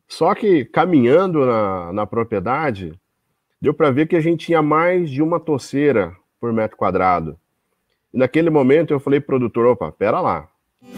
Só que caminhando na propriedade, deu para ver que a gente tinha mais de uma toceira por metro quadrado. E naquele momento eu falei pro produtor, opa, pera lá.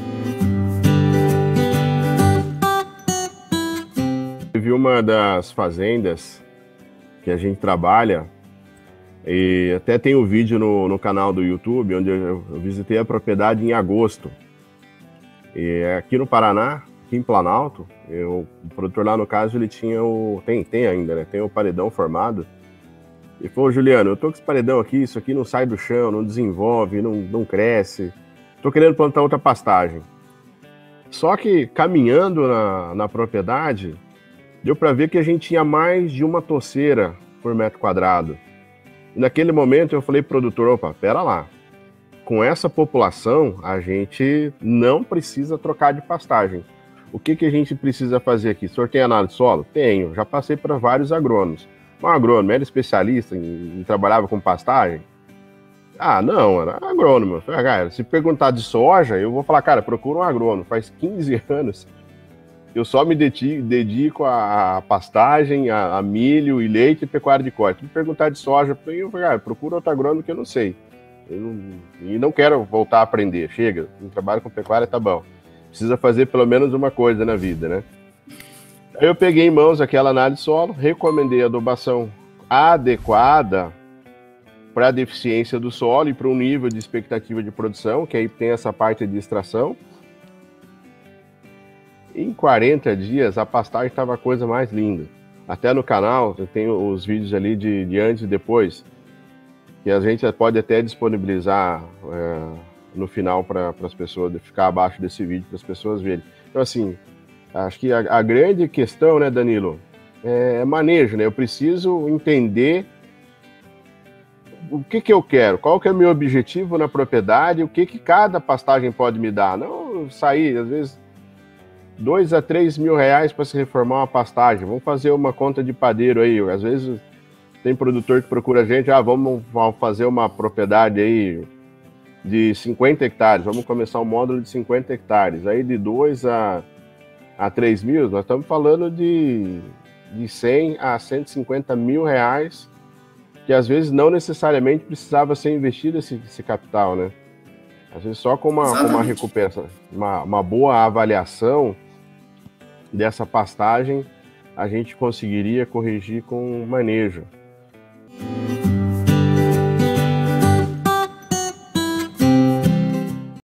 Teve uma das fazendas que a gente trabalha, e até tem um vídeo no canal do YouTube, onde eu visitei a propriedade em agosto. E aqui no Paraná, aqui em Planalto, o produtor lá no caso, ele tinha tem ainda, né? Tem o paredão formado. E falou, Juliano, eu tô com esse paredão aqui, isso aqui não sai do chão, não desenvolve, não cresce. Tô querendo plantar outra pastagem. Só que caminhando na propriedade, deu para ver que a gente tinha mais de uma toceira por metro quadrado. E naquele momento eu falei pro produtor, opa, pera lá. Com essa população, a gente não precisa trocar de pastagem. O que a gente precisa fazer aqui? O senhor tem análise de solo? Tenho, já passei para vários agrônomos. Um agrônomo era especialista em trabalhava com pastagem? Ah, não, era agrônomo. Eu falei, cara, se perguntar de soja, eu vou falar, cara, procura um agrônomo. Faz 15 anos eu só me dedico a pastagem, a milho e leite e pecuária de corte. Se me perguntar de soja, eu falei, cara, procura outro agrônomo que eu não sei. E não quero voltar a aprender. Chega, um trabalho com pecuária tá bom. Precisa fazer pelo menos uma coisa na vida, né? Aí eu peguei em mãos aquela análise de solo, recomendei a adubação adequada para a deficiência do solo e para um nível de expectativa de produção, que aí tem essa parte de extração. Em 40 dias, a pastagem estava a coisa mais linda. Até no canal, eu tenho os vídeos ali de antes e depois, que a gente pode até disponibilizar no final para as pessoas, ficar abaixo desse vídeo, para as pessoas verem. Então, assim, acho que a grande questão, né, Danilo, é manejo, né? Eu preciso entender o que eu quero, qual que é o meu objetivo na propriedade, o que cada pastagem pode me dar. Não sair, às vezes, 2 a 3 mil reais para se reformar uma pastagem. Vamos fazer uma conta de padeiro aí. Às vezes tem produtor que procura a gente, vamos fazer uma propriedade aí de 50 hectares, vamos começar um módulo de 50 hectares. Aí de 2 a 3 mil, nós estamos falando de 100 a 150 mil reais, que às vezes não necessariamente precisava ser investido esse capital, né? Às vezes só com uma recuperação, uma boa avaliação dessa pastagem, a gente conseguiria corrigir com manejo.